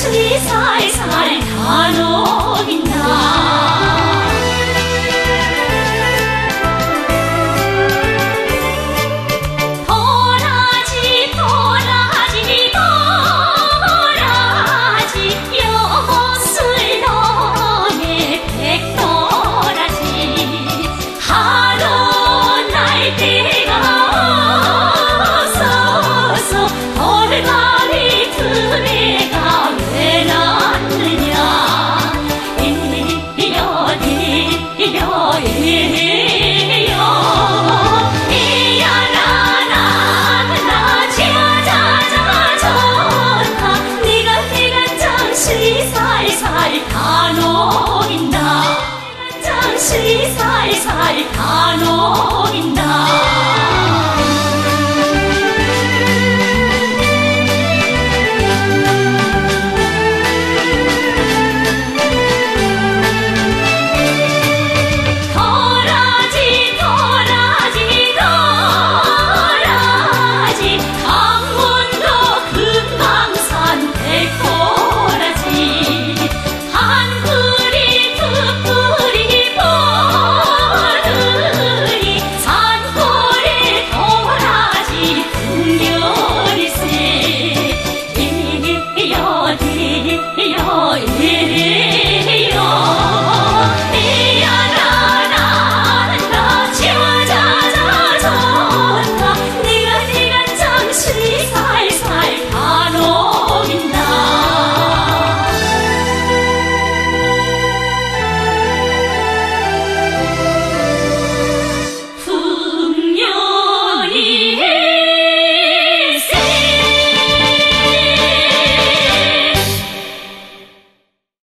장수리 살살 다 녹인다. 도라지 도라지 도라지 여술동의 백도라지 하루 날 때가 없어서 돌가위 두 배가 왜 났느냐. 이려 이려 이려 이야라라라 지야자자 좋다. 네가 장수리 살살 다 녹인다. 장수리 살살 다 녹인다.